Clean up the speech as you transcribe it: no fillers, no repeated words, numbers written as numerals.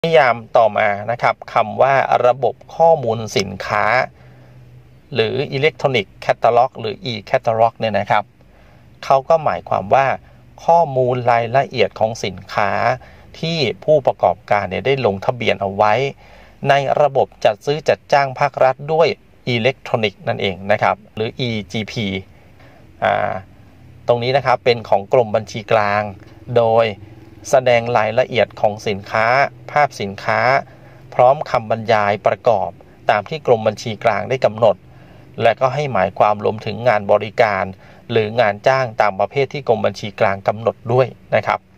นิยามต่อมานะครับคำว่าระบบข้อมูลสินค้าหรือ Electronic Catalog หรือ e-catalog เนี่ยนะครับเขาก็หมายความว่าข้อมูลรายละเอียดของสินค้าที่ผู้ประกอบการเนี่ยได้ลงทะเบียนเอาไว้ในระบบจัดซื้อจัดจ้างภาครัฐด้วยอิเล็กทรอนิกส์นั่นเองนะครับหรือ EGP ตรงนี้นะครับเป็นของกรมบัญชีกลางโดยแสดงรายละเอียดของสินค้าภาพสินค้าพร้อมคำบรรยายประกอบตามที่กรมบัญชีกลางได้กำหนดและก็ให้หมายความรวมถึงงานบริการหรืองานจ้างตามประเภทที่กรมบัญชีกลางกำหนดด้วยนะครับ